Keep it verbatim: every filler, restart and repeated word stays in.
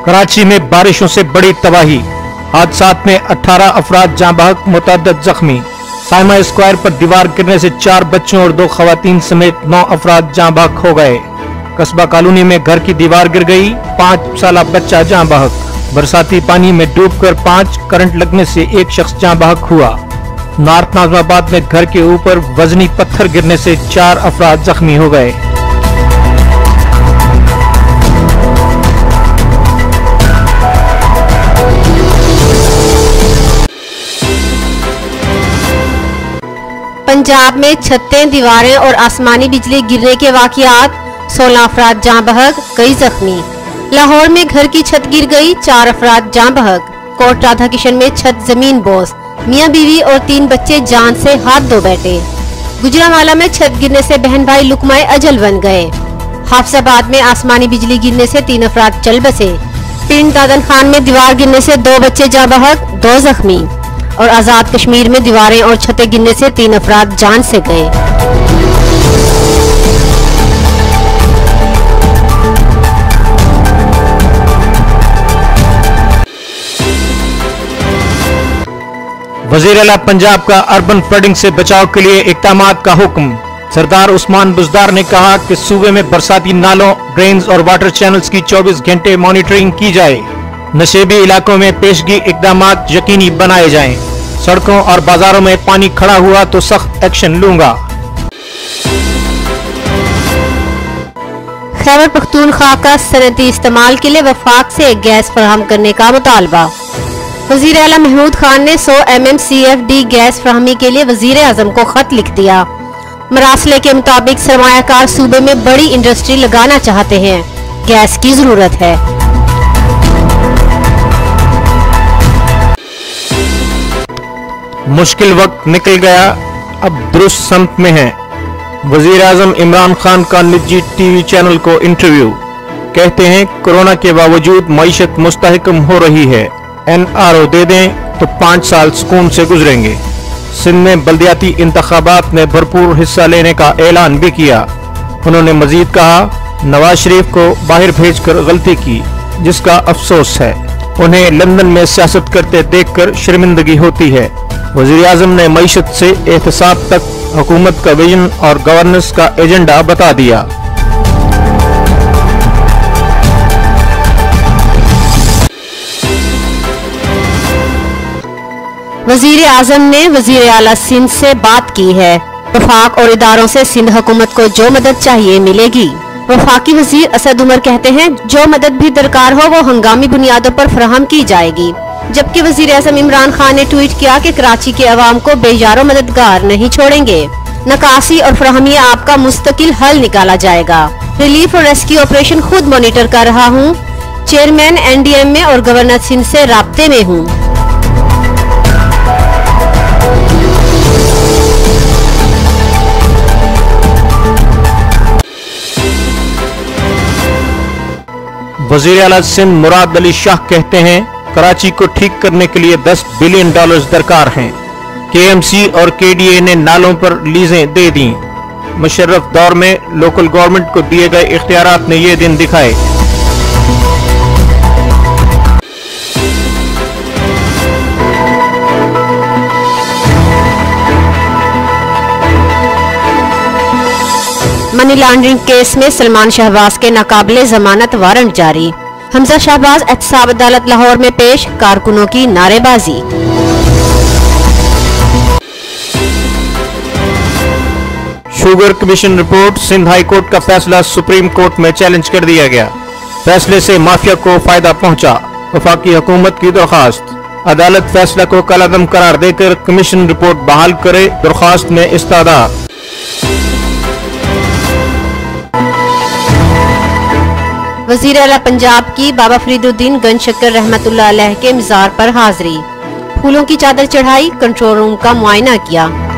कराची में बारिशों से बड़ी तबाही, हादसात में अठारह अफराद जाँ बहक, मुतअद्दिद जख्मी। साइमा स्क्वायर पर दीवार गिरने से चार बच्चों और दो खवातीन समेत नौ अफराद जाँ बहक हो गए। कस्बा कॉलोनी में घर की दीवार गिर गई, पाँच साल बच्चा जाँ बहक। बरसाती पानी में डूबकर पाँच, करंट लगने से एक शख्स जाँ बहक हुआ। नॉर्थ नाजमाबाद में घर के ऊपर वजनी पत्थर गिरने से चार अफराद जख्मी हो गए। पंजाब में छतें, दीवारें और आसमानी बिजली गिरने के वाकयात, सोलह अफराद जाँ बहक, कई जख्मी। लाहौर में घर की छत गिर गई, चार अफराद जाँ बहक। कोट राधा किशन में छत जमीन बोस, मियां बीवी और तीन बच्चे जान से हाथ धो बैठे। गुजरांवाला में छत गिरने से बहन भाई लुकमाए अजल बन गए। हाफिजाबाद में आसमानी बिजली गिरने से तीन अफराद चल बसे। पिंड दादन खान में दीवार गिरने से दो बच्चे जाँ बहक, दो जख्मी। और आजाद कश्मीर में दीवारें और छतें गिरने से तीन अफराद जान से गए। वजीर आला पंजाब का अर्बन फ्लडिंग से बचाव के लिए इक़दामात का हुक्म। सरदार उस्मान बुज़दार ने कहा कि सूबे में बरसाती नालों, ड्रेन्स और वाटर चैनल्स की चौबीस घंटे मॉनिटरिंग की जाए। नशेबी इलाकों में पेशगी इक़दामात यकीनी बनाए जाएं। सड़कों और बाजारों में पानी खड़ा हुआ तो सख्त एक्शन लूंगा। खैबर पख्तूनख्वा का सनती इस्तेमाल के लिए वफाक से गैस फराहम करने का मुतालबा। वजीर आला महमूद खान ने सौ M M C F D gas फराहमी के लिए वजीर आजम को खत लिख दिया। मरासले के मुताबिक सरमायाकार सूबे में बड़ी इंडस्ट्री लगाना चाहते हैं, गैस की जरूरत है। मुश्किल वक्त निकल गया, अब दुरुस्त सम्त में है। वजीर आजम इमरान खान का निजी टीवी चैनल को इंटरव्यू। कहते हैं कोरोना के बावजूद मईशत मुस्तहकम हो रही है, एन आर ओ दे दें तो पाँच साल सुकून से गुजरेंगे। सिंध में बल्दियाती इंतखाबात में भरपूर हिस्सा लेने का ऐलान भी किया। उन्होंने मजीद कहा नवाज शरीफ को बाहर भेजकर गलती की, जिसका अफसोस है। उन्हें लंदन में सियासत करते देखकर शर्मिंदगी होती है। वज़ीर आज़म ने मईशत से एहतसाब तक हुकूमत का विजन और गवर्नेंस का एजेंडा बता दिया। वजीर आजम ने वजीर आला सिंध से बात की है। वफाक और इदारों से सिंध हुकूमत को जो मदद चाहिए मिलेगी। वफाकी वजीर असद उमर कहते हैं जो मदद भी दरकार हो वो हंगामी बुनियादों पर फराहम की जाएगी। जबकि वजीर आजम इमरान खान ने ट्वीट किया कि कराची के अवाम को बेयारो मददगार नहीं छोड़ेंगे। नकासी और फराहमी आपका मुस्तकिल हल निकाला जाएगा। रिलीफ और रेस्क्यू ऑपरेशन खुद मॉनिटर कर रहा हूँ। चेयरमैन एन डी एम में और गवर्नर सिंध से राब्ते में हूँ। वजीर आला सिंध मुराद अली शाह कहते हैं कराची को ठीक करने के लिए दस बिलियन डॉलर्स दरकार हैं। के एम सी और के डी ए ने नालों पर लीजें दे दी। मुशर्रफ दौर में लोकल गवर्नमेंट को दिए गए इख्तियारात ने ये दिन दिखाए। मनी लॉन्ड्रिंग केस में सलमान शहबाज के नाकाबिले जमानत वारंट जारी। हमजा शहबाज एहतसाब अदालत लाहौर में पेश, कारकुनों की नारेबाजी। Sugar commission report. Sindh high court का फैसला सुप्रीम कोर्ट में चैलेंज कर दिया गया। फैसले से माफिया को फायदा पहुंचा, वफाकी हुकूमत की दरख्वास्त। अदालत फैसला को कलअदम करार देकर कमीशन रिपोर्ट बहाल करे, दरख्वास्त में इस्तादा। वजीर आला पंजाब की बाबा फरीदुद्दीन गंज शक्कर रहमतुल्लाह अलैह के मज़ार पर हाजिरी। फूलों की चादर चढ़ाई, कंट्रोल रूम का मुआयना किया।